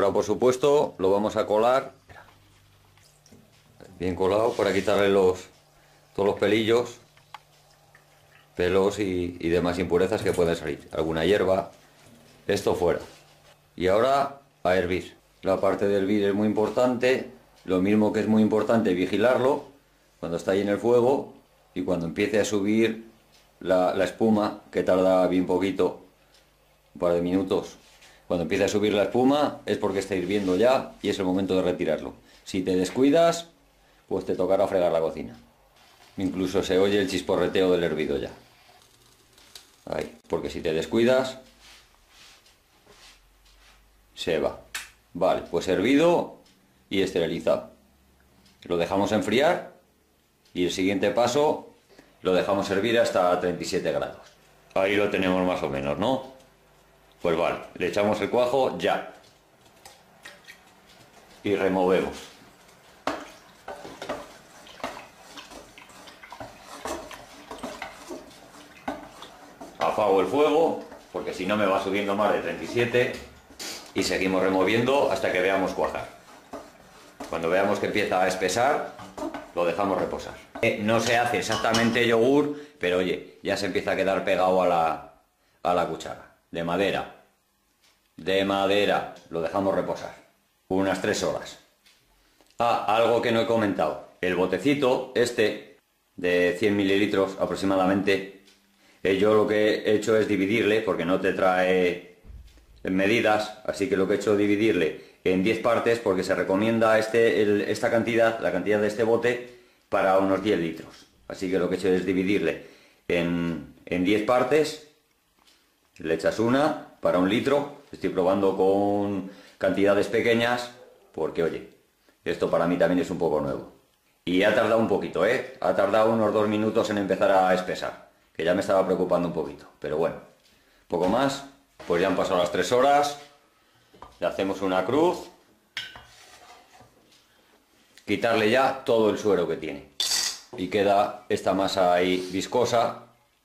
Ahora, por supuesto, lo vamos a colar bien colado para quitarle todos los pelillos, pelos y demás impurezas que pueden salir. Alguna hierba, esto fuera. Y ahora a hervir. La parte de hervir es muy importante, lo mismo que es muy importante vigilarlo cuando está ahí en el fuego y cuando empiece a subir la espuma, que tarda bien poquito, un par de minutos. Cuando empiece a subir la espuma es porque está hirviendo ya y es el momento de retirarlo. Si te descuidas, pues te tocará fregar la cocina. Incluso se oye el chisporreteo del hervido ya. Ahí, porque si te descuidas, se va. Vale, pues hervido y esterilizado. Lo dejamos enfriar y el siguiente paso lo dejamos hervir hasta 37 grados. Ahí lo tenemos más o menos, ¿no? Pues vale, le echamos el cuajo ya. Y removemos. Apago el fuego, porque si no me va subiendo más de 37 y seguimos removiendo hasta que veamos cuajar. Cuando veamos que empieza a espesar, lo dejamos reposar. No se hace exactamente yogur, pero oye, ya se empieza a quedar pegado a la cuchara. De madera. De madera. Lo dejamos reposar. Unas 3 horas. Ah, algo que no he comentado. El botecito, este, de 100 mililitros aproximadamente, yo lo que he hecho es dividirle, porque no te trae medidas, así que lo que he hecho es dividirle en 10 partes, porque se recomienda esta cantidad, la cantidad de este bote, para unos 10 litros. Así que lo que he hecho es dividirle en 10 partes, le echas una para 1 litro, estoy probando con cantidades pequeñas, porque oye, esto para mí también es un poco nuevo. Y ha tardado un poquito, ha tardado unos 2 minutos en empezar a espesar, que ya me estaba preocupando un poquito, pero bueno, poco más, pues ya han pasado las 3 horas, le hacemos una cruz, quitarle ya todo el suero que tiene y queda esta masa ahí viscosa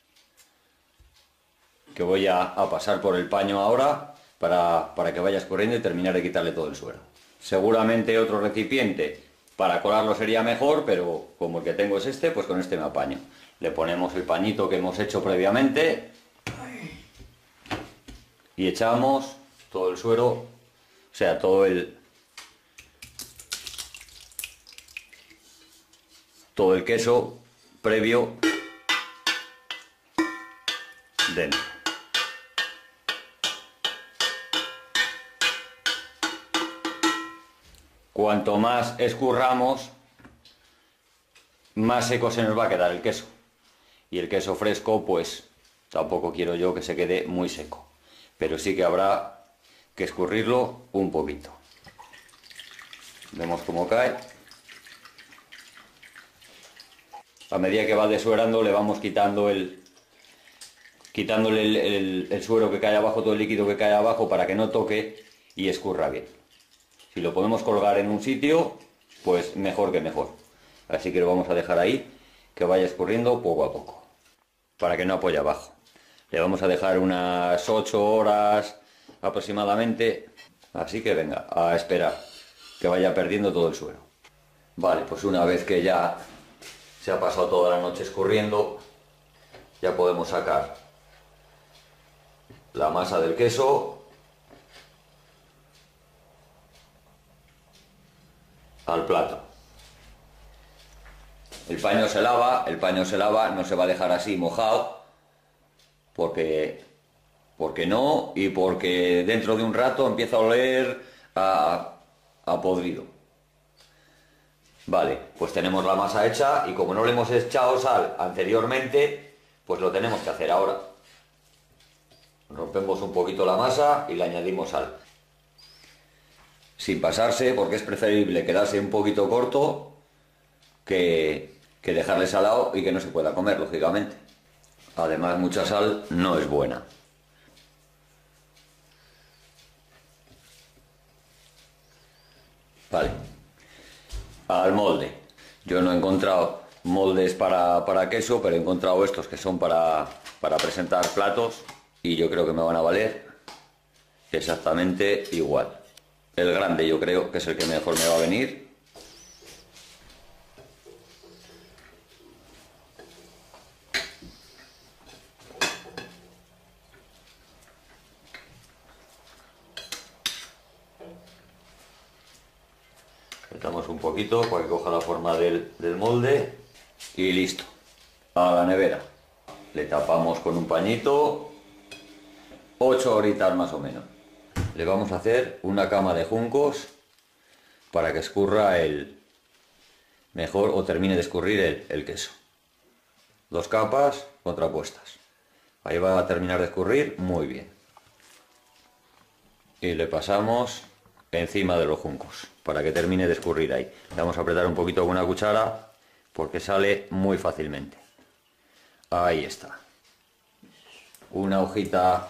que voy a pasar por el paño ahora para que vaya escurriendo y terminar de quitarle todo el suero. Seguramente otro recipiente para colarlo sería mejor, pero como el que tengo es este, pues con este me apaño. Le ponemos el pañito que hemos hecho previamente y echamos todo el suero, o sea, todo el queso previo dentro. Cuanto más escurramos, más seco se nos va a quedar el queso. Y el queso fresco, pues tampoco quiero yo que se quede muy seco. Pero sí que habrá que escurrirlo un poquito. Vemos cómo cae. A medida que va desuerando le vamos quitándole el suero que cae abajo, todo el líquido que cae abajo, para que no toque y escurra bien. Si lo podemos colgar en un sitio, pues mejor que mejor. Así que lo vamos a dejar ahí, que vaya escurriendo poco a poco, para que no apoye abajo. Le vamos a dejar unas 8 horas aproximadamente, así que venga, a esperar que vaya perdiendo todo el suero. Vale, pues una vez que ya se ha pasado toda la noche escurriendo, ya podemos sacar la masa del queso al plato. El paño se lava, no se va a dejar así mojado, porque no, y porque dentro de un rato empieza a oler a podrido. Vale, pues tenemos la masa hecha y como no le hemos echado sal anteriormente, pues lo tenemos que hacer ahora. Rompemos un poquito la masa y le añadimos sal. Sin pasarse, porque es preferible quedarse un poquito corto que dejarle salado y que no se pueda comer, lógicamente. Además, mucha sal no es buena. Vale. Al molde. Yo no he encontrado moldes para queso, pero he encontrado estos que son para presentar platos y yo creo que me van a valer exactamente igual. El grande yo creo que es el que mejor me va a venir. Apretamos un poquito para que coja la forma del molde y listo. A la nevera. Le tapamos con un pañito, 8 horitas más o menos. Le vamos a hacer una cama de juncos para que escurra el mejor o termine de escurrir el queso. 2 capas contrapuestas. Ahí va a terminar de escurrir muy bien. Y le pasamos encima de los juncos para que termine de escurrir ahí. Le vamos a apretar un poquito con una cuchara porque sale muy fácilmente. Ahí está. Una hojita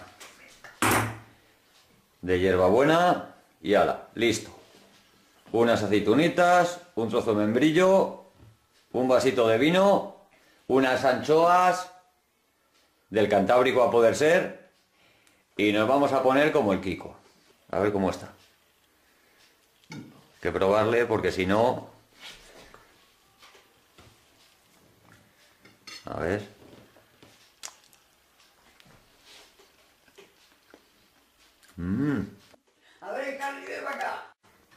de hierbabuena y ala, listo. Unas aceitunitas, un trozo de membrillo, un vasito de vino, unas anchoas del Cantábrico a poder ser y nos vamos a poner como el Kiko. A ver cómo está. Hay que probarle porque si no... A ver... A ver, Carly, ven para acá.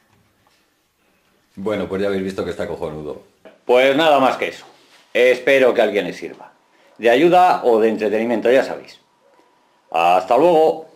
Bueno, pues ya habéis visto que está cojonudo. Pues nada más que eso. Espero que a alguien le sirva. De ayuda o de entretenimiento, ya sabéis. Hasta luego.